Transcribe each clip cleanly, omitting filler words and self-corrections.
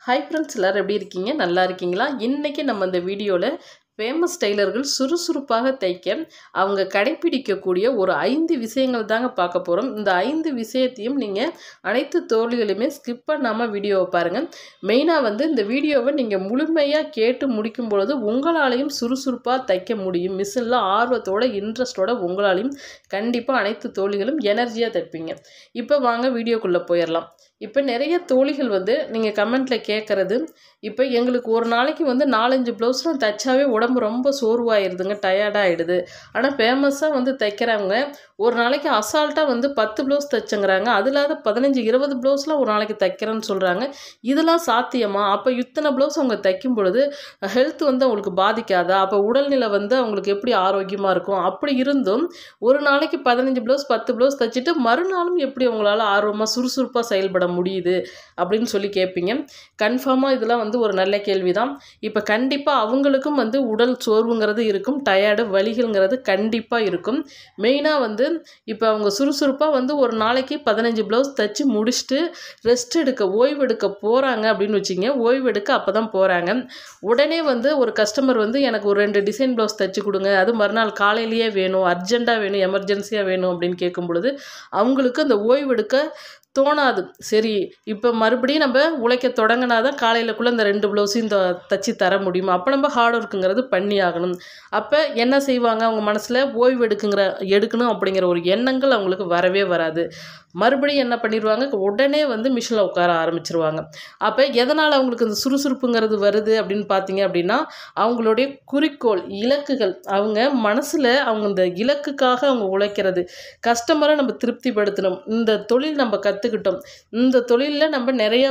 Hi friends, எல்லாரும் எப்படி இருக்கீங்க? நல்லா இருக்கீங்களா? இன்றைக்கி நம்ம இந்த வீடியோவில் ஃபேமஸ் டெய்லர்கள் சுறுசுறுப்பாக தைக்க அவங்க கடைப்பிடிக்கக்கூடிய ஒரு 5 விஷயங்கள் தாங்க பார்க்க போகிறோம். இந்த 5 விஷயத்தையும் நீங்கள் அனைத்து தோழிகளுமே ஸ்கிப் பண்ணாமல் வீடியோவை பாருங்கள். மெயினாக இந்த வீடியோவை நீங்கள் முழுமையாக கேட்டு முடிக்கும் பொழுது உங்களாலையும் சுறுசுறுப்பாக தைக்க முடியும். மிஷினில் ஆர்வத்தோட இன்ட்ரெஸ்டோட உங்களாலையும் கண்டிப்பாக அனைத்து தோழிகளும் எனர்ஜியாக தைப்பீங்க. இப்போ வாங்க வீடியோக்குள்ளே போயிடலாம். இப்போ நிறைய தோழிகள் நீங்கள் கமெண்ட்டில் கேட்குறது, இப்போ எங்களுக்கு ஒரு நாளைக்கு 4-5 ப்ளவுஸ்லாம் தைச்சாவே உடம்பு ரொம்ப சோர்வாகிடுதுங்க, டயர்டாகிடுது. ஆனால் ஃபேமஸாக தைக்கிறவங்க ஒரு நாளைக்கு அசால்ட்டாக 10 ப்ளவுஸ் தைச்சுங்கிறாங்க. அதில் 15-20 ப்ளவுஸ்லாம் ஒரு நாளைக்கு தைக்கிறேன்னு சொல்கிறாங்க. இதெல்லாம் சாத்தியமா? அப்போ இத்தனை ப்ளவுஸ் அவங்க தைக்கும் பொழுது ஹெல்த் அவங்களுக்கு பாதிக்காதா? அப்போ உடல்நிலை அவங்களுக்கு எப்படி ஆரோக்கியமாக இருக்கும்? அப்படி இருந்தும் ஒரு நாளைக்கு 15 ப்ளவுஸ் 10 ப்ளவுஸ் தைச்சிட்டு மறுநாளும் எப்படி அவங்களால ஆர்வமாக சுறுசுறுப்பாக செயல்பட முடியுது அப்படின்னு சொல்லி கேட்பீங்க. கன்ஃபார்மாக இதெல்லாம் ஒரு நல்ல கேள்வி தான். இப்போ கண்டிப்பாக அவங்களுக்கும் உடல் சோர்வுங்கிறது இருக்கும், டயர்டு வலிகள்ங்கிறது கண்டிப்பாக இருக்கும். மெயினாக இப்போ அவங்க சுறுசுறுப்பாக ஒரு நாளைக்கு 15 ப்ளவுஸ் தைச்சி முடிச்சுட்டு ரெஸ்ட் எடுக்க ஓய்வு எடுக்க போகிறாங்க அப்படின்னு வச்சிங்க. ஓய்வு எடுக்க அப்போ தான் போகிறாங்க. உடனே ஒரு கஸ்டமர் எனக்கு ஒரு 2 டிசைன் ப்ளவுஸ் தைச்சி கொடுங்க, அது மறுநாள் காலையிலேயே வேணும், அர்ஜெண்ட்டாக வேணும், எமர்ஜென்சியாக வேணும் அப்படின்னு கேட்கும் பொழுது அவங்களுக்கு அந்த ஓய்வு எடுக்க தோணாது. சரி, இப்போ மறுபடியும் நம்ம உழைக்க தொடங்கினா தான் காலையிலக்குள்ளே இந்த 2 ப்ளவுஸையும் தைச்சி தர முடியும். அப்போ நம்ம ஹார்ட் ஒர்க்குங்கிறது பண்ணி ஆகணும். அப்போ என்ன செய்வாங்க? அவங்க மனசில் ஓய்வு எடுக்கணும் அப்படிங்கிற ஒரு எண்ணங்கள் அவங்களுக்கு வரவே வராது. மறுபடியும் என்ன பண்ணிடுவாங்க? உடனே மிஷினில் உட்கார ஆரம்பிச்சிருவாங்க. அப்போ எதனால் அவங்களுக்கு இந்த சுறுசுறுப்புங்கிறது வருது அப்படின்னு பார்த்தீங்க அப்படின்னா, அவங்களுடைய குறிக்கோள், இலக்குகள், அவங்க மனசில் அவங்க இந்த இலக்குக்காக அவங்க உழைக்கிறது. கஸ்டமரை நம்ம திருப்திப்படுத்தணும், இந்த தொழில் நம்ம கற்றுக்கிட்டோம், இந்த தொழிலில் நம்ம நிறைய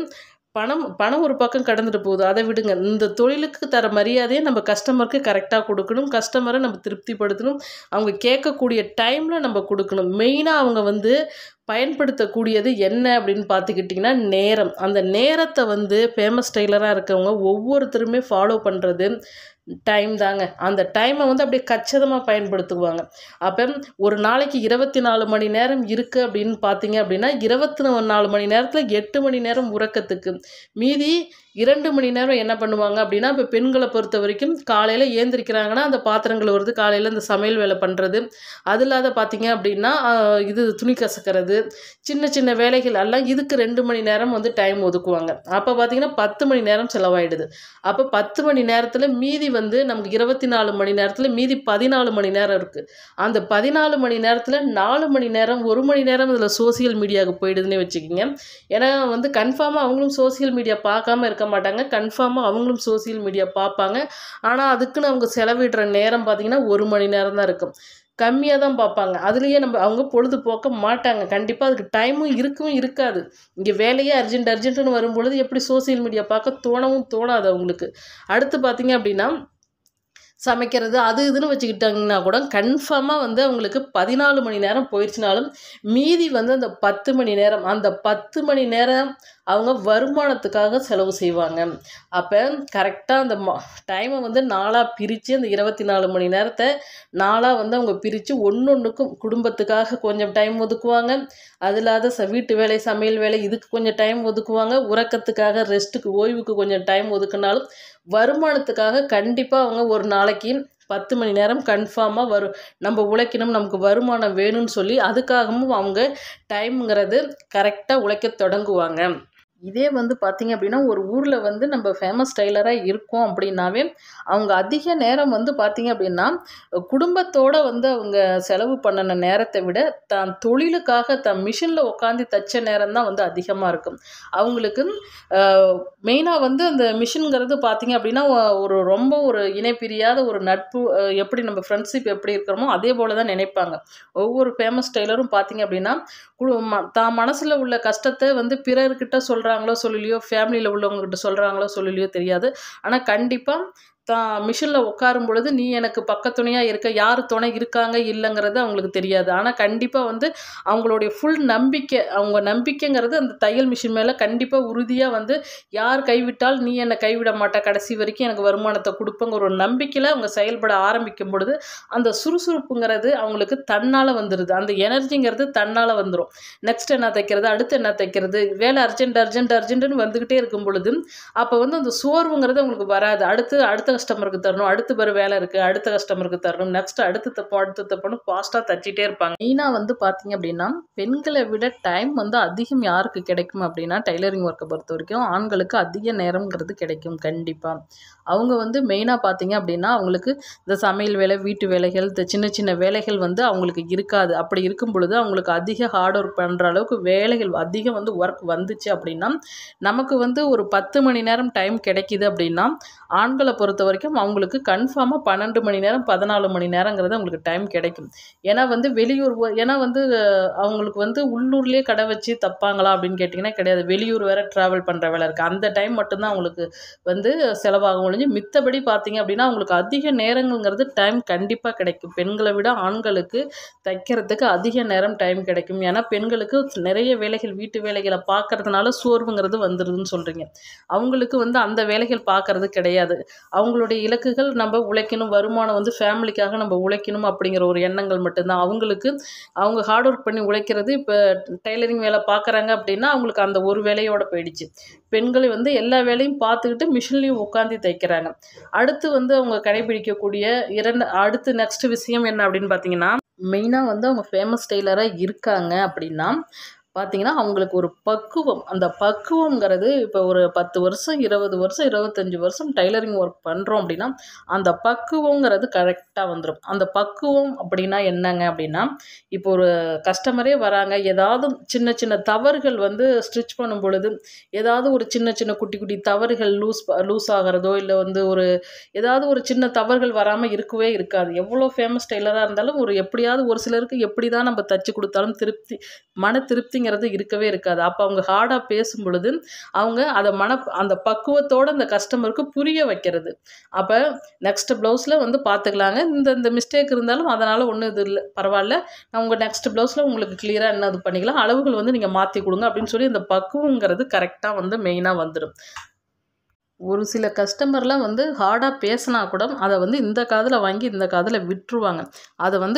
பணம் ஒரு பக்கம் கடந்துட்டு போகுது, அதை விடுங்க, இந்த தொழிலுக்கு தர மரியாதையை நம்ம கஸ்டமருக்கு கரெக்டாக கொடுக்கணும், கஸ்டமரை நம்ம திருப்திப்படுத்தணும், அவங்க கேட்கக்கூடிய டைமில் நம்ம கொடுக்கணும். மெயினாக அவங்க பயன்படுத்தக்கூடியது என்ன அப்படின்னு பார்த்துக்கிட்டிங்கன்னா நேரம். அந்த நேரத்தை ஃபேமஸ் டெய்லராக இருக்கவங்க ஒவ்வொருத்தருமே ஃபாலோ பண்ணுறது டைம் தாங்க. அந்த டைமை அப்படியே கச்சிதமாக பயன்படுத்துவாங்க. அப்போ ஒரு நாளைக்கு 24 மணி நேரம் இருக்குது அப்படின்னு பார்த்தீங்க அப்படின்னா 24 மணி நேரத்தில் 8 மணி நேரம் உறக்கத்துக்கு, மீதி 2 மணி நேரம் என்ன பண்ணுவாங்க அப்படின்னா, இப்போ பெண்களை பொறுத்த வரைக்கும் காலையில் ஏந்திரிக்கிறாங்கன்னா அந்த பாத்திரங்கள் வருது, காலையில் இந்த சமையல் வேலை பண்ணுறது, அது இல்லாத பார்த்தீங்க அப்படின்னா இது துணி கசக்கிறது, சின்ன சின்ன வேலைகள் எல்லாம் இதுக்கு 2 மணி நேரம் டைம் ஒதுக்குவாங்க. அப்போ பார்த்தீங்கன்னா 10 மணி நேரம் செலவாயிடுது. அப்போ 10 மணி நேரத்தில் மீதி நமக்கு 24 மணி நேரத்தில் மீதி 14 மணி நேரம் இருக்குது. அந்த 14 மணி நேரத்தில் 4 மணி நேரம் 1 மணி நேரம் இதில் சோசியல் மீடியாவுக்கு போயிடுதுன்னே வச்சுக்கிங்க. ஏன்னா கன்ஃபார்மாக அவங்களும் சோசியல் மீடியா பார்க்காம இருக்க மாட்டாங்க, கன்ஃபார்மாக அவங்களும் சோசியல் மீடியா பார்ப்பாங்க. ஆனால் அதுக்குன்னு அவங்க செலவிடுற நேரம் பார்த்திங்கன்னா 1 மணி நேரம் தான் இருக்கும், கம்மியாக தான் பார்ப்பாங்க. அதுலேயே அவங்க பொழுதுபோக்க மாட்டாங்க. கண்டிப்பாக அதுக்கு டைமும் இருக்கவும் இருக்காது. இங்கே வேலையே அர்ஜென்ட்டுன்னு வரும்பொழுது எப்படி சோசியல் மீடியா பார்க்க தோணவும் தோணாது அவங்களுக்கு. அடுத்து பார்த்தீங்க அப்படின்னா சமைக்கிறது அது இதுன்னு வச்சுக்கிட்டாங்கன்னா கூட கன்ஃபார்மாக அவங்களுக்கு 14 மணி நேரம் போயிடுச்சுனாலும் மீதி அந்த 10 மணி நேரம், அந்த 10 மணி நேரம் அவங்க வருமானத்துக்காக செலவு செய்வாங்க. அப்போ கரெக்டாக அந்த டைமை 4ஆக பிரித்து அந்த 24 மணி நேரத்தை 4ஆக அவங்க பிரித்து ஒன்றுக்கும் குடும்பத்துக்காக கொஞ்சம் டைம் ஒதுக்குவாங்க, அது இல்லாத வீட்டு வேலை சமையல் வேலை இதுக்கு கொஞ்சம் டைம் ஒதுக்குவாங்க, உறக்கத்துக்காக ரெஸ்ட்டுக்கு ஓய்வுக்கு கொஞ்சம் டைம் ஒதுக்குனாலும் வருமானத்துக்காக கண்டிப்பாக அவங்க ஒரு நாளைக்கு 10 மணி நேரம் கன்ஃபார்மாக நம்ம உழைக்கணும், நமக்கு வருமானம் வேணும்னு சொல்லி அதுக்காகவும் அவங்க டைம்ங்கிறது கரெக்டாக உழைக்க தொடங்குவாங்க. இதே பார்த்தீங்க அப்படின்னா ஒரு ஊரில் நம்ம ஃபேமஸ் டெய்லராக இருக்கோம் அப்படின்னாவே அவங்க அதிக நேரம் பார்த்தீங்க அப்படின்னா குடும்பத்தோடு அவங்க செலவு பண்ணின நேரத்தை விட தான் தொழிலுக்காக தன் மிஷினில் உட்காந்து தைச்ச நேரம் தான் அதிகமாக இருக்கும் அவங்களுக்கு. மெயினாக அந்த மிஷின்ங்கிறது பார்த்தீங்க அப்படின்னா ரொம்ப ஒரு இணைப்பிரியாத ஒரு நட்பு, எப்படி நம்ம ஃப்ரெண்ட்ஷிப் எப்படி இருக்கிறோமோ அதே போல் தான் நினைப்பாங்க ஒவ்வொரு ஃபேமஸ் டெய்லரும். பார்த்தீங்க அப்படின்னா தான் மனசில் உள்ள கஷ்டத்தை பிறர்கிட்ட சொல்கிறாங்களோ சொல்லலையோ, ஃபேமிலியில் உள்ளவங்ககிட்ட சொல்கிறாங்களோ சொல்லலையோ தெரியாது, ஆனால் கண்டிப்பாக மிஷினில் உட்காரும் பொழுது நீ எனக்கு பக்கத்துணையாக இருக்க, யார் துணை இருக்காங்க இல்லைங்கிறது அவங்களுக்கு தெரியாது. ஆனால் கண்டிப்பாக வந்து அவங்களுடைய ஃபுல் நம்பிக்கை, அவங்க நம்பிக்கைங்கிறது அந்த தையல் மிஷின் மேலே கண்டிப்பாக உறுதியாக வந்து யார் கைவிட்டால் நீ என்னை கைவிட மாட்டா, கடைசி வரைக்கும் எனக்கு வருமானத்தை கொடுப்பங்கிற ஒரு நம்பிக்கையில் அவங்க செயல்பட ஆரம்பிக்கும் பொழுது அந்த சுறுசுறுப்புங்கிறது அவங்களுக்கு தன்னால் வந்துடுது. அந்த எனர்ஜிங்கிறது தன்னால் வந்துடும். நெக்ஸ்ட் என்ன தைக்கிறது, அடுத்து என்ன தைக்கிறது, வேலை அர்ஜென்ட்னு வந்துக்கிட்டே இருக்கும் பொழுது அப்போ வந்து அந்த சோர்வுங்கிறது அவங்களுக்கு வராது. அடுத்த கஸ்டமருக்கு தரணும், அடுத்து வேறு வேலை இருக்குது, அடுத்த கஸ்டமருக்கு தரணும், நெக்ஸ்ட் அடுத்து தப்பணும் ஃபாஸ்ட்டாக தச்சிட்டே இருப்பாங்க. மெயினாக வந்து பார்த்தீங்க அப்படின்னா பெண்களை விட டைம் வந்து அதிகம் யாருக்கு கிடைக்கும் அப்படின்னா டைலரிங் ஒர்க்கை பொறுத்த வரைக்கும் ஆண்களுக்கு அதிக நேரம்ங்கிறது கிடைக்கும். கண்டிப்பாக அவங்க வந்து மெயினாக பார்த்தீங்க அப்படின்னா அவங்களுக்கு இந்த சமையல் வேலை, வீட்டு வேலைகள், இந்த சின்ன சின்ன வேலைகள் வந்து அவங்களுக்கு இருக்காது. அப்படி இருக்கும் பொழுது அவங்களுக்கு அதிக ஹார்ட் ஒர்க் பண்ணுற அளவுக்கு வேலைகள் அதிகம் வந்து ஒர்க் வந்துச்சு அப்படின்னா நமக்கு வந்து ஒரு 10 மணி நேரம் டைம் கிடைக்கிது அப்படின்னா ஆண்களை பொறுத்த வரைக்கும் அவங்களுக்கு கன்ஃபார்மாக 12 மணி நேரம் 14 மணி நேரங்கிறது அவங்களுக்கு டைம் கிடைக்கும். ஏன்னா வந்து ஏன்னா வந்து அவங்களுக்கு வந்து உள்ளூர்லேயே கடை வச்சு தப்பாங்களா அப்படின்னு கேட்டிங்கன்னா கிடையாது. வெளியூர் வேறு ட்ராவல் பண்ணுற வேலை இருக்குது. அந்த டைம் மட்டும்தான் அவங்களுக்கு வந்து செலவாகும் ஒழிஞ்சு மித்தபடி பார்த்தீங்க அப்படின்னா அவங்களுக்கு அதிக நேரங்கள்ங்கிறது டைம் கண்டிப்பாக கிடைக்கும். பெண்களை விட ஆண்களுக்கு தைக்கிறதுக்கு அதிக நேரம் டைம் கிடைக்கும். ஏன்னா பெண்களுக்கு நிறைய வேலைகள், வீட்டு வேலைகளை பார்க்கறதுனால சோர்வுங்கிறது வந்துடுதுன்னு சொல்கிறீங்க. அவங்களுக்கு வந்து அந்த வேலைகள் பார்க்கறது கிடையாது. அவங்களுடைய இலக்குகள் நம்ம உழைக்கணும், வருமானம் வந்து ஃபேமிலிக்காக நம்ம உழைக்கணும் அப்படிங்கிற ஒரு எண்ணங்கள் மட்டும்தான் அவங்களுக்கு. அவங்க ஹார்ட் ஒர்க் பண்ணி உழைக்கிறது. இப்போ டைலரிங் வேலை பார்க்குறாங்க அப்படின்னா அவங்களுக்கு அந்த ஒரு வேலையோடு போயிடுச்சு. பெண்களை வந்து எல்லா வேலையும் பார்த்துக்கிட்டு மிஷின்லேயும் உட்காந்து தைக்கிறாங்க. அடுத்து வந்து அவங்க கடைபிடிக்கக்கூடிய அடுத்து நெக்ஸ்ட் விஷயம் என்ன அப்படின்னு பார்த்தீங்கன்னா மெயினாக வந்து அவங்க ஃபேமஸ் டெய்லராக இருக்காங்க அப்படின்னா பார்த்தீங்கன்னா அவங்களுக்கு ஒரு பக்குவம், அந்த பக்குவங்கிறது இப்போ ஒரு 10 வருஷம் 20 வருஷம் 25 வருஷம் டைலரிங் ஒர்க் பண்ணுறோம் அப்படின்னா அந்த பக்குவங்கிறது கரெக்டாக வந்துடும். அந்த பக்குவம் அப்படின்னா என்னங்க அப்படின்னா இப்போ ஒரு கஸ்டமரே வராங்க, ஏதாவது சின்ன சின்ன தவறுகள் வந்து ஸ்டிச் பண்ணும் பொழுது ஏதாவது ஒரு சின்ன சின்ன குட்டி குட்டி தவறுகள் லூஸ் ஆகிறதோ இல்லை வந்து ஏதாவது ஒரு சின்ன தவறுகள் வராமல் இருக்கவே இருக்காது. எவ்வளோ ஃபேமஸ் டெய்லராக இருந்தாலும் எப்படியாவது ஒரு சிலருக்கு எப்படி தான் நம்ம தச்சு கொடுத்தாலும் மன திருப்திங்கிறது இருக்கவே இருக்காது. அப்போ அவங்க ஹார்டாக பேசும் பொழுது அவங்க அந்த பக்குவத்தோடு அந்த கஸ்டமருக்கு புரிய வைக்கிறது. அப்போ நெக்ஸ்ட் ப்ளவுஸில் வந்து பார்த்துக்கலாங்க, இந்த மிஸ்டேக் இருந்தாலும் அதனால் ஒன்றும் இது இல்லை, பரவாயில்ல, நான் உங்கள் நெக்ஸ்ட் ப்ளவுஸில் உங்களுக்கு கிளியராக என்ன இது பண்ணிக்கலாம், அளவுகள் வந்து நீங்கள் மாற்றி கொடுங்க அப்படின்னு சொல்லி இந்த பக்குவங்கிறது கரெக்டாக வந்து மெயினாக வந்துடும். ஒரு சில கஸ்டமர்லாம் வந்து ஹார்டாக பேசினா கூட அதை வந்து இந்த காதில் வாங்கி இந்த காதில் விட்டுருவாங்க. அதை வந்து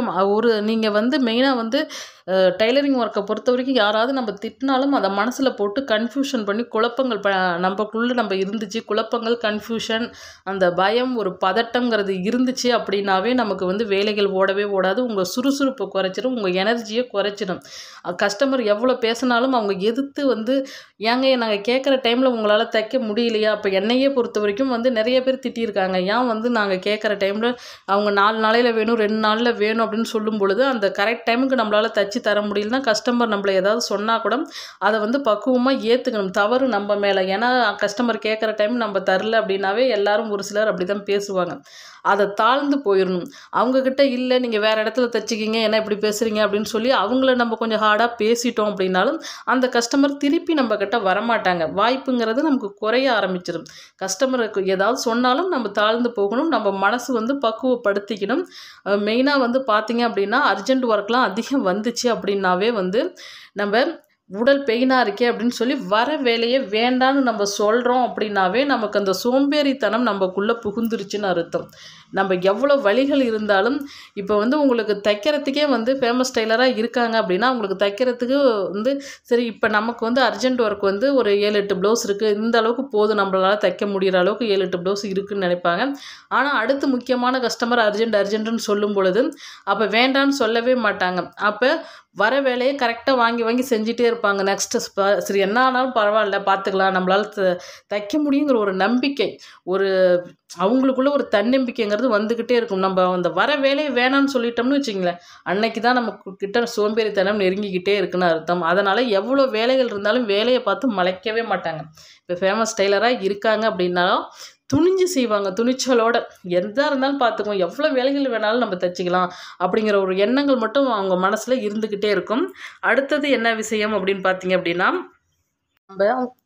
நீங்கள் வந்து மெயினாக வந்து டைலரிங் ஒர்க்கை பொறுத்த வரைக்கும் யாராவது நம்ம திட்டினாலும் அதை மனசில் போட்டு கன்ஃபியூஷன் பண்ணி குழப்பங்கள் நமக்குள்ளே நம்ம இருந்துச்சு, குழப்பங்கள், கன்ஃபியூஷன், அந்த பயம், ஒரு பதட்டங்கிறது இருந்துச்சு அப்படின்னாவே நமக்கு வந்து வேலைகள் ஓடவே ஓடாது. உங்கள் சுறுசுறுப்பை குறைச்சிடும், உங்கள் எனர்ஜியை குறைச்சிடும். கஸ்டமர் எவ்வளோ பேசினாலும் அவங்க எதிர்த்து வந்து ஏங்க நாங்கள் கேட்குற டைமில் உங்களால் தைக்க முடியலையா, அப்போ என்னையே பொறுத்த வரைக்கும் வந்து நிறைய பேர் திட்டியிருக்காங்க. ஏன் வந்து நாங்கள் கேட்குற டைமில் அவங்க 4 நாளையில் வேணும் 2 நாளில் வேணும் அப்படின்னு சொல்லும் பொழுது அந்த கரெக்ட் டைமுக்கு நம்மளால் தச்சு தர முடியலன்னா கஸ்டமர் நம்மளை ஏதாவது சொன்னால் கூட அதை வந்து பக்குவமாக ஏற்றுக்கணும். தவறு நம்ம மேலே. ஏன்னா கஸ்டமர் கேட்குற டைம் நம்ம தரல அப்படின்னாவே எல்லாரும் ஒரு சிலர் அப்படி தான் பேசுவாங்க. அதை தாழ்ந்து போயிடணும். அவங்கக்கிட்ட இல்லை நீங்கள் வேறு இடத்துல தைச்சிக்கிங்க, என்ன இப்படி பேசுகிறீங்க அப்படின்னு சொல்லி அவங்கள நம்ம கொஞ்சம் ஹார்டாக பேசிட்டோம் அப்படின்னாலும் அந்த கஸ்டமர் திருப்பி நம்மக்கிட்ட வரமாட்டாங்க. வாய்ப்புங்கிறது நமக்கு குறைய ஆரம்பிச்சிடும். கஸ்டமருக்கு ஏதாவது சொன்னாலும் நம்ம தாழ்ந்து போகணும், நம்ம மனசு வந்து பக்குவப்படுத்திக்கணும். மெயினாக வந்து பார்த்திங்க அப்படின்னா அர்ஜென்ட் ஒர்க்லாம் அதிகம் வந்துச்சு அப்படின்னாவே வந்து நம்ம உடல் பெயினாக இருக்கே அப்படின்னு சொல்லி வர வேலையே வேண்டான்னு நம்ம சொல்கிறோம் அப்படின்னாவே நமக்கு அந்த சோம்பேறித்தனம் நமக்குள்ளே புகுந்துருச்சுன்னு அர்த்தம். நம்ம எவ்வளோ வழிகள் இருந்தாலும் இப்போ வந்து உங்களுக்கு தைக்கிறதுக்கே வந்து ஃபேமஸ் டெய்லராக இருக்காங்க அப்படின்னா அவங்களுக்கு தைக்கிறதுக்கு வந்து சரி இப்போ நமக்கு வந்து அர்ஜென்ட் ஒர்க் வந்து ஒரு 7-8 ப்ளவுஸ் இருக்குது, இந்த அளவுக்கு போதும், நம்மளால் தைக்க முடிகிற அளவுக்கு 7-8 ப்ளவுஸ் இருக்குதுன்னு நினைப்பாங்க. ஆனால் அடுத்து முக்கியமான கஸ்டமர் அர்ஜென்ட்டுன்னு சொல்லும் பொழுது அப்போ வேண்டான்னு சொல்லவே மாட்டாங்க. அப்போ வர வேலையை கரெக்டாக வாங்கி செஞ்சுட்டே இருப்பாங்க. நெக்ஸ்ட்டு சரி என்ன ஆனாலும் பரவாயில்ல பார்த்துக்கலாம், நம்மளால் தைக்க முடியுங்கிற ஒரு நம்பிக்கை, அவங்களுக்குள்ள ஒரு தன்னம்பிக்கைங்கிறது வந்துக்கிட்டே இருக்கும். நம்ம அந்த வர வேலையை வேணான்னு சொல்லிட்டோம்னு வச்சுங்களேன், அன்னைக்கு தான் நமக்கு கிட்ட சோம்பேறித்தனம் நெருங்கிக்கிட்டே இருக்குன்னு அர்த்தம். அதனால் எவ்வளோ வேலைகள் இருந்தாலும் வேலையை பார்த்து மலைக்கவே மாட்டாங்க. இப்போ ஃபேமஸ் டெய்லராக இருக்காங்க அப்படின்னாலும் துணிஞ்சு செய்வாங்க, துணிச்சலோட. எதாக இருந்தாலும் பார்த்துக்குவோம், எவ்வளோ வேலைகள் வேணாலும் நம்ம தைச்சிக்கலாம் அப்படிங்கிற ஒரு எண்ணங்கள் மட்டும் அவங்க மனசில் இருந்துக்கிட்டே இருக்கும். அடுத்தது என்ன விஷயம் அப்படின்னு பார்த்தீங்க அப்படின்னா நம்ம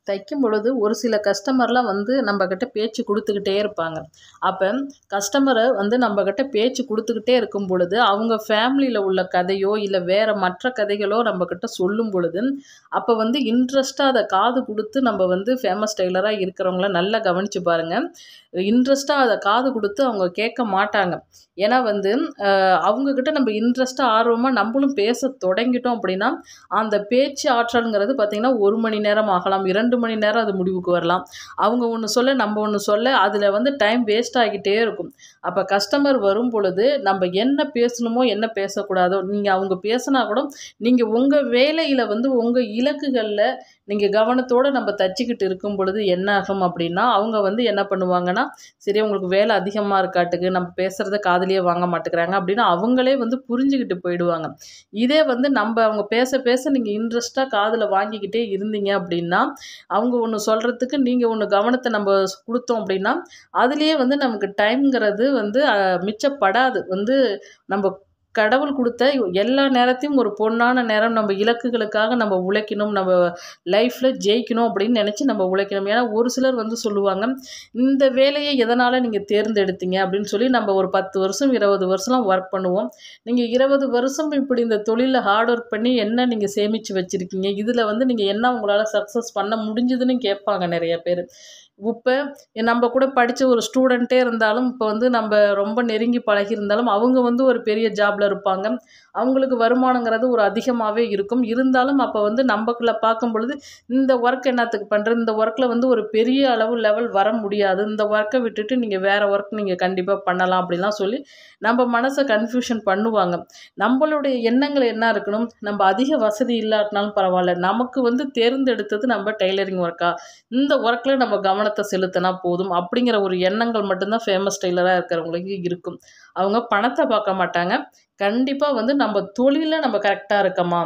தைக்கும் பொழுது ஒரு சில கஸ்டமர்லாம் வந்து நம்மக்கிட்ட பேச்சு கொடுத்துக்கிட்டே இருப்பாங்க. அப்போ கஸ்டமரை வந்து நம்மக்கிட்ட பேச்சு கொடுத்துக்கிட்டே இருக்கும் பொழுது அவங்க ஃபேமிலியில் உள்ள கதையோ இல்லை வேறு மற்ற கதைகளோ நம்மக்கிட்ட சொல்லும் பொழுது அப்போ வந்து இன்ட்ரெஸ்ட்டாக அதை காது கொடுத்து நம்ம வந்து ஃபேமஸ் டெய்லராக இருக்கிறவங்கள நல்லா கவனித்து பாருங்கள். இன்ட்ரெஸ்ட்டாக அதை காது கொடுத்து அவங்க கேட்க மாட்டாங்க. ஏன்னா வந்து அவங்கக்கிட்ட நம்ம இன்ட்ரெஸ்ட்டாக ஆர்வமாக நம்மளும் பேச தொடங்கிட்டோம் அப்படின்னா அந்த பேச்சு ஆற்றல்ங்கிறது பார்த்திங்கன்னா 1 மணி நேரம் ஆகலாம், 2 மணி நேரம் அது முடிவுக்கு வரலாம். அவங்க ஒன்று சொல்ல நம்ம ஒன்று சொல்ல அதில் வந்து டைம் வேஸ்ட் ஆகிட்டே இருக்கும். அப்போ கஸ்டமர் வரும் பொழுது நம்ம என்ன பேசணுமோ என்ன பேசக்கூடாதோ நீங்கள் அவங்க பேசினா கூட நீங்கள் உங்கள் வேலையில் வந்து உங்கள் இலக்குகளில் நீங்கள் கவனத்தோடு நம்ம தச்சுக்கிட்டு இருக்கும் பொழுது என்ன ஆகும் அப்படின்னா அவங்க வந்து என்ன பண்ணுவாங்கன்னா, சரி உங்களுக்கு வேலை அதிகமாக இருக்காட்டுக்கு நம்ம பேசுகிறத காதுலேயே வாங்க மாட்டேங்கிறாங்க அப்படின்னு அவங்களே வந்து புரிஞ்சுக்கிட்டு போயிடுவாங்க. இதே வந்து நம்ம அவங்க பேச பேச நீங்கள் இன்ட்ரெஸ்ட்டாக காதில் வாங்கிக்கிட்டே இருந்தீங்க அப்படின்னா அவங்க ஒன்று சொல்கிறதுக்கு நீங்கள் ஒன்று கவனத்தை நம்ம கொடுத்தோம் அப்படின்னா அதுலேயே வந்து நமக்கு டைம்ங்கிறது வந்து மிச்சப்படாது. வந்து நம்ம கடவுள் கொடுத்த எல்லா நேரத்தையும் ஒரு பொன்னான நேரம் நம்ம இலக்குகளுக்காக நம்ம உழைக்கணும், நம்ம லைஃப்பில் ஜெயிக்கணும் அப்படின்னு நினச்சி நம்ம உழைக்கணும். ஏன்னா ஒரு சிலர் வந்து சொல்லுவாங்க, இந்த வேலையை எதனால் நீங்கள் தேர்ந்தெடுத்தீங்க அப்படின்னு சொல்லி நம்ம ஒரு 10 வருஷம் 20 வருஷம்லாம் ஒர்க் பண்ணுவோம். நீங்கள் 20 வருஷம் இப்படி இந்த தொழிலில் ஹார்ட் ஒர்க் பண்ணி என்ன நீங்கள் சேமித்து வச்சுருக்கீங்க, இதில் வந்து நீங்கள் என்ன உங்களால் சக்ஸஸ் பண்ண முடிஞ்சதுன்னு கேட்பாங்க நிறைய பேர். இப்போ நம்ம கூட படித்த ஒரு ஸ்டூடெண்ட்டே இருந்தாலும் இப்போ வந்து நம்ம ரொம்ப நெருங்கி பழகியிருந்தாலும் அவங்க வந்து ஒரு பெரிய ஜாபில் இருப்பாங்க. அவங்களுக்கு வருமானங்கிறது ஒரு அதிகமாகவே இருக்கும். இருந்தாலும் அப்போ வந்து நம்மக்குள்ளே பார்க்கும் பொழுது இந்த ஒர்க் என்னத்துக்கு பண்ணுறது, இந்த ஒர்க்கில் வந்து ஒரு பெரிய அளவு லெவல் வர முடியாது, இந்த ஒர்க்கை விட்டுட்டு நீங்கள் வேறு ஒர்க் நீங்கள் கண்டிப்பாக பண்ணலாம் அப்படிலாம் சொல்லி நம்ம மனசை கன்ஃபியூஷன் பண்ணுவாங்க. நம்மளுடைய எண்ணங்கள் என்ன இருக்கணும், நம்ம அதிக வசதி இல்லாட்டினாலும் பரவாயில்ல, நமக்கு வந்து தேர்ந்தெடுத்தது நம்ம டெய்லரிங் ஒர்க்கா, இந்த ஒர்க்கில் நம்ம கவனத்தை செலுத்தினா போதும் அப்படிங்கிற ஒரு எண்ணங்கள் மட்டும்தான் ஃபேமஸ் டெய்லராக இருக்கிறவங்களுக்கு இருக்கும். அவங்க பணத்தை பார்க்க மாட்டாங்க. கண்டிப்பாக வந்து நம்ம தொழிலில் நம்ம கரெக்டாக இருக்கோமா,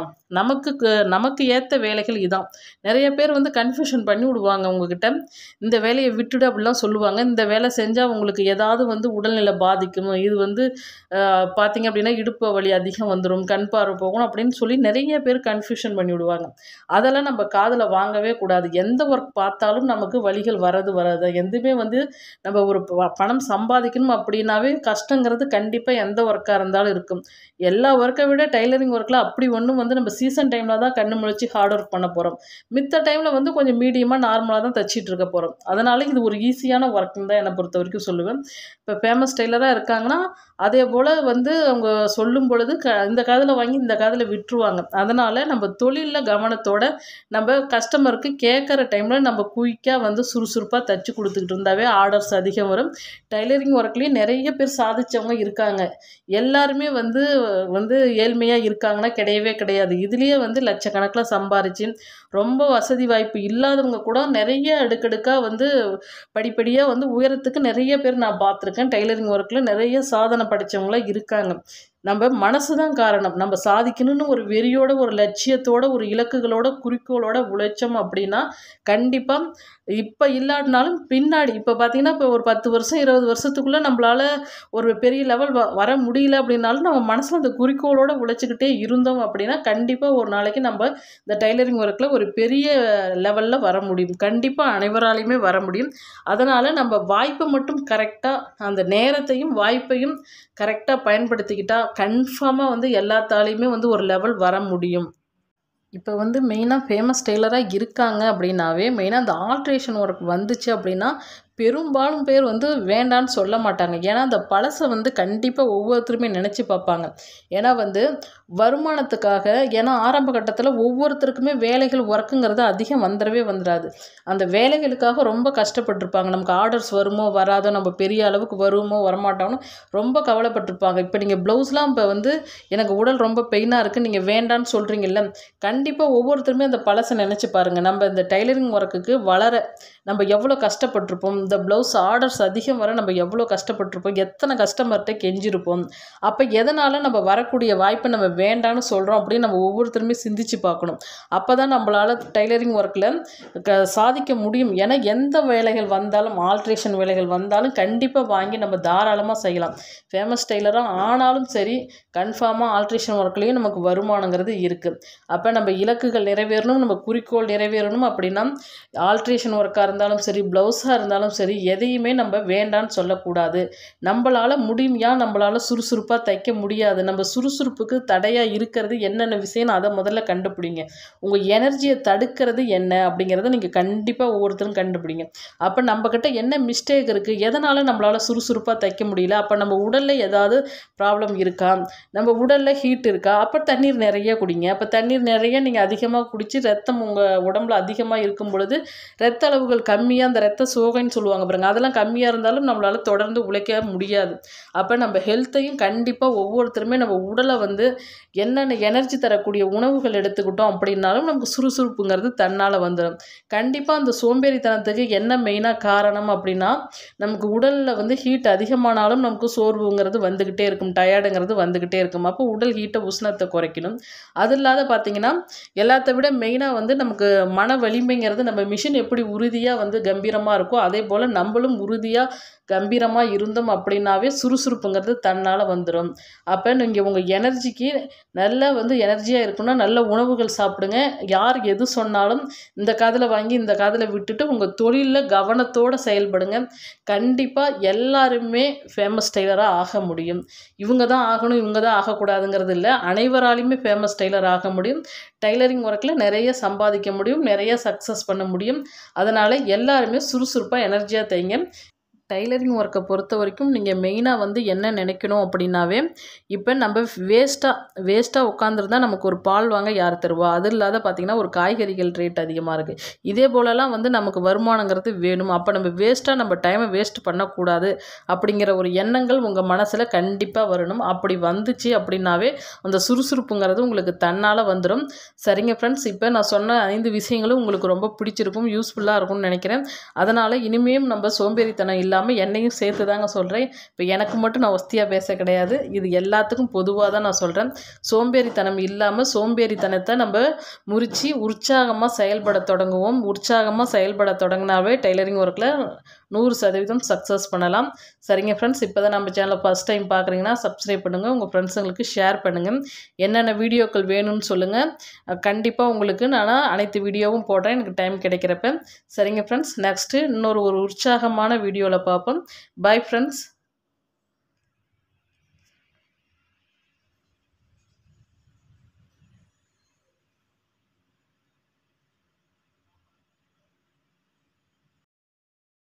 நமக்கு ஏற்ற வேலைகள் இதான். நிறைய பேர் வந்து கன்ஃபியூஷன் பண்ணி விடுவாங்க உங்ககிட்ட, இந்த வேலையை விட்டுடு அப்படிலாம் சொல்லுவாங்க. இந்த வேலை செஞ்சால் உங்களுக்கு ஏதாவது வந்து உடல்நிலை பாதிக்கும், இது வந்து பார்த்திங்க அப்படின்னா இடுப்பு வலி அதிகம் வந்துடும், கண் பார்வை போகணும் அப்படின்னு சொல்லி நிறைய பேர் கன்ஃபியூஷன் பண்ணி விடுவாங்க. அதெல்லாம் நம்ம காதில் வாங்கவே கூடாது. எந்த ஒர்க் பார்த்தாலும் நமக்கு வலிகள் வராது. எதுவுமே வந்து நம்ம ஒரு பணம் சம்பாதிக்கணும் அப்படின்னாவே கஷ்டங்கிறது கண்டிப்பாக எந்த ஒர்க்காக இருந்தாலும் இருக்கும். எல்லா ஒர்க்கை விட டைலரிங் ஒர்க்கில் அப்படி ஒன்றும் வந்து நம்ம சீசன் டைமில் தான் கண்ணு முழிச்சு ஹார்ட் ஒர்க் பண்ண போகிறோம். மித்த டைமில் வந்து கொஞ்சம் மீடியமாக நார்மலாக தான் தச்சிட்டு இருக்க போகிறோம். அதனால் இது ஒரு ஈஸியான ஒர்க்குன்னு தான் என்னை பொறுத்த வரைக்கும் சொல்லுவேன். இப்போ ஃபேமஸ் டெய்லராக இருக்காங்கன்னா அதே போல் வந்து அவங்க சொல்லும் பொழுது இந்த காதில் வாங்கி இந்த காதில் விட்டுருவாங்க. அதனால் நம்ம தொழிலில் கவனத்தோடு நம்ம கஸ்டமருக்கு கேட்குற டைமில் நம்ம குயிக்காக வந்து சுறுசுறுப்பாக தச்சு கொடுத்துக்கிட்டு இருந்தாவே ஆர்டர்ஸ் அதிகம் வரும். டைலரிங் ஒர்க்லேயும் நிறைய பேர் சாதித்தவங்க இருக்காங்க. எல்லாருமே வந்து ஏழ்மையாக இருக்காங்கன்னா கிடையவே கிடையாது. இதுலேயே வந்து லட்சக்கணக்கில் சம்பாரிச்சு ரொம்ப வசதி வாய்ப்பு இல்லாதவங்க கூட நிறைய அடுக்கடுக்காக வந்து படிப்படியாக வந்து உயரத்துக்கு நிறைய பேர் நான் பார்த்துருக்கேன். டைலரிங் ஒர்க்கில் நிறைய சாதனை படைத்தவங்களாம் இருக்காங்க. நம்ம மனசு தான் காரணம். நம்ம சாதிக்கணும்னு ஒரு வெறியோட, ஒரு லட்சியத்தோட, ஒரு இலக்குகளோட, குறிக்கோளோட உழைச்சோம் அப்படின்னா கண்டிப்பாக இப்போ இல்லாட்டினாலும் பின்னாடி இப்போ பார்த்திங்கன்னா இப்போ ஒரு 10 வருஷம் 20 வருஷத்துக்குள்ளே நம்மளால் ஒரு பெரிய லெவல் வர முடியல அப்படின்னாலும் நம்ம மனசில் அந்த குறிக்கோளோடு உழைச்சிக்கிட்டே இருந்தோம் அப்படின்னா கண்டிப்பாக ஒரு நாளைக்கு நம்ம இந்த டைலரிங் ஒர்க்கில் ஒரு பெரிய லெவலில் வர முடியும். கண்டிப்பாக அனைவராலையுமே வர முடியும். அதனால் நம்ம வாய்ப்பை மட்டும் கரெக்டாக, அந்த நேரத்தையும் வாய்ப்பையும் கரெக்டாக பயன்படுத்திக்கிட்டால் கன்ஃபார்மாக வந்து எல்லாத்தாலையுமே வந்து ஒரு லெவல் வர முடியும். இப்போ வந்து மெயினாக ஃபேமஸ் டெய்லராக இருக்காங்க அப்படின்னாவே மெயினாக அந்த ஆல்ட்ரேஷன் ஒர்க் வந்துச்சு அப்படின்னா பெரும்பாலும் பேர் வந்து வேண்டான்னு சொல்ல மாட்டாங்க. ஏன்னா அந்த பழசை வந்து கண்டிப்பாக ஒவ்வொருத்தருமே நினச்சி பார்ப்பாங்க. ஏன்னா வந்து வருமானத்துக்காக, ஏன்னா ஆரம்ப கட்டத்தில் ஒவ்வொருத்தருக்குமே வேலைகள் ஒர்க்குங்கிறது அதிகம் வந்துடாது. அந்த வேலைகளுக்காக ரொம்ப கஷ்டப்பட்டுருப்பாங்க. நமக்கு ஆர்டர்ஸ் வருமோ வராதோ, நம்ம பெரிய அளவுக்கு வருமோ வரமாட்டோம்னு ரொம்ப கவலைப்பட்டிருப்பாங்க. இப்போ நீங்கள் ப்ளவுஸ்லாம் இப்போ வந்து எனக்கு உடல் ரொம்ப பெயினாக இருக்குது நீங்கள் வேண்டான்னு சொல்கிறீங்கல்ல, கண்டிப்பாக ஒவ்வொருத்தருமே அந்த பழசை நினச்சி பாருங்கள். நம்ம இந்த டைலரிங் ஒர்க்குக்கு நம்ம எவ்வளோ கஷ்டப்பட்டிருப்போம், இந்த ப்ளவுஸ் ஆர்டர்ஸ் அதிகம் வர நம்ம எவ்வளோ கஷ்டப்பட்டிருப்போம், எத்தனை கஸ்டமர்கிட்ட கெஞ்சிருப்போம். அப்போ எதனால் நம்ம வரக்கூடிய வாய்ப்பை நம்ம வேண்டான்னு சொல்கிறோம் அப்படின்னு நம்ம ஒவ்வொருத்தருமே சிந்திச்சு பார்க்கணும். அப்போ தான் நம்மளால் டைலரிங் ஒர்க்கில் சாதிக்க முடியும். ஏன்னா எந்த வேலைகள் வந்தாலும், ஆல்ட்ரேஷன் வேலைகள் வந்தாலும் கண்டிப்பாக வாங்கி நம்ம தாராளமாக செய்யலாம். ஃபேமஸ் டெய்லராக ஆனாலும் சரி, கன்ஃபார்மாக ஆல்ட்ரேஷன் ஒர்க்லேயும் நமக்கு வருமானங்கிறது இருக்குது. அப்போ நம்ம இலக்குகள் நிறைவேறணும், நம்ம குறிக்கோள் நிறைவேறணும் அப்படின்னா ஆல்ட்ரேஷன் ஒர்க்காக இருந்தாலும் சரி, ப்ளவுஸாக இருந்தாலும் சரி, எதையுமே நம்ம வேண்டான்னு சொல்லக்கூடாது. நம்மளால் முடியும், நம்மளால் சுறுசுறுப்பாக தைக்க முடியாது. நம்ம சுறுசுறுப்புக்கு தடையாக இருக்கிறது என்னென்ன விஷயம்னு அதை முதல்ல கண்டுபிடிங்க. உங்கள் எனர்ஜியை தடுக்கிறது என்ன அப்படிங்கிறத நீங்கள் கண்டிப்பாக ஒவ்வொருத்தரும் கண்டுபிடிங்க. அப்போ நம்மக்கிட்ட என்ன மிஸ்டேக் இருக்குது, எதனால் நம்மளால் சுறுசுறுப்பாக தைக்க முடியல, அப்போ நம்ம உடலில் ஏதாவது ப்ராப்ளம் இருக்கா, நம்ம உடலில் ஹீட் இருக்கா, அப்போ தண்ணீர் நிறைய குடிங்க. அப்போ தண்ணீர் நிறைய நீங்கள் அதிகமாக குடித்து ரத்தம் உங்கள் உடம்புல அதிகமாக இருக்கும் பொழுது ரத்த அளவுகள் கம்மியாக, அந்த ரத்த சோகைன்னு சொல்லுவாங்க பாருங்க, அதெல்லாம் கம்மியாக இருந்தாலும் நம்மளால் தொடர்ந்து உழைக்க முடியாது. அப்போ நம்ம ஹெல்த்தையும் கண்டிப்பாக ஒவ்வொருத்தருமே நம்ம உடலை வந்து என்னென்ன எனர்ஜி தரக்கூடிய உணவுகள் எடுத்துக்கிட்டோம் அப்படின்னாலும் நமக்கு சுறுசுறுப்புங்கிறது தன்னால் வந்துடும். கண்டிப்பாக அந்த சோம்பேறித்தனத்துக்கு என்ன மெயினாக காரணம் அப்படின்னா, நமக்கு உடலில் வந்து ஹீட் அதிகமானாலும் நமக்கு சோர்வுங்கிறது வந்துக்கிட்டே இருக்கும், டயர்டுங்கிறது வந்துக்கிட்டே இருக்கும். அப்போ உடல் ஹீட்டை, உஷ்ணத்தை குறைக்கணும். அது இல்லாத பார்த்தீங்கன்னா எல்லாத்த விட மெயினாக வந்து நமக்கு மன வலிமைங்கிறது, நம்ம மிஷின் எப்படி உறுதியாக வந்து கம்பீரமாக இருக்கோ அதே போல் நம்மளும் உறுதியாக கம்பீரமாக இருந்தோம் அப்படின்னாவே சுறுசுறுப்புங்கிறது தன்னால் வந்துடும். அப்போ நீங்கள் உங்கள் எனர்ஜிக்கு நல்லா வந்து எனர்ஜியாக இருக்குன்னா நல்ல உணவுகள் சாப்பிடுங்க. யார் எது சொன்னாலும் இந்த காதில் வாங்கி இந்த காதில் விட்டுட்டு உங்கள் தொழிலில் கவனத்தோடு செயல்படுங்க. கண்டிப்பாக எல்லாருமே ஃபேமஸ் டெய்லராக ஆக முடியும். இவங்க தான் ஆகணும், இவங்க தான் ஆகக்கூடாதுங்கிறது இல்லை. அனைவராலையுமே ஃபேமஸ் டெய்லர் ஆக முடியும். டைலரிங் ஒர்க்கில் நிறைய சம்பாதிக்க முடியும், நிறைய சக்ஸஸ் பண்ண முடியும். அதனால் எல்லாருமே சுறுசுறுப்பாக எனர்ஜியாக தைங்க. டைலரிங் ஒர்க்கை பொறுத்த வரைக்கும் நீங்கள் மெயினாக வந்து என்ன நினைக்கணும் அப்படின்னாவே, இப்போ நம்ம வேஸ்ட்டாக உட்காந்துருந்தா நமக்கு ஒரு பால் வாங்க யார் தருவா, அது இல்லாத பார்த்திங்கன்னா ஒரு காய்கறிகள் ரேட் அதிகமாக இருக்குது. இதே போலலாம் வந்து நமக்கு வருமானங்கிறது வேணும். அப்போ நம்ம நம்ம டைமை வேஸ்ட் பண்ணக்கூடாது அப்படிங்கிற ஒரு எண்ணங்கள் உங்கள் மனசில் கண்டிப்பாக வரணும். அப்படி வந்துச்சு அப்படின்னாவே அந்த சுறுசுறுப்புங்கிறது உங்களுக்கு தன்னால் வந்துடும். சரிங்க ஃப்ரெண்ட்ஸ், இப்போ நான் சொன்ன 5 விஷயங்களும் உங்களுக்கு ரொம்ப பிடிச்சிருக்கும், யூஸ்ஃபுல்லாக இருக்கும்னு நினைக்கிறேன். அதனால் இனிமேலும் நம்ம சோம்பேறித்தனம் இல்லாமல் என்னையும் சேர்த்து தாங்க சொல்கிறேன். இப்போ எனக்கு மட்டும் நான் ஒஸ்தியாக பேச கிடையாது, இது எல்லாத்துக்கும் பொதுவாக தான் நான் சொல்கிறேன். சோம்பேறித்தனம் இல்லாமல் சோம்பேறித்தனத்தை நம்ம முறித்து உற்சாகமாக செயல்பட தொடங்குவோம். உற்சாகமாக செயல்பட தொடங்கினாவே டைலரிங் ஒர்க்கில் 100% சக்ஸஸ் பண்ணலாம். சரிங்க ஃப்ரெண்ட்ஸ், இப்போ தான் நம்ம சேனலை ஃபஸ்ட் டைம் பார்க்குறீங்கன்னா சப்ஸ்கிரைப் பண்ணுங்கள், உங்கள் ஃப்ரெண்ட்ஸுங்களுக்கு ஷேர் பண்ணுங்கள். என்னென்ன வீடியோக்கள் வேணும்னு சொல்லுங்கள். கண்டிப்பாக உங்களுக்கு நான் அனைத்து வீடியோவும் போடுறேன் எனக்கு டைம் கிடைக்கிறப்ப. சரிங்க ஃப்ரெண்ட்ஸ், நெக்ஸ்ட்டு இன்னொரு உற்சாகமான வீடியோவில் பார்ப்போம். Bye friends.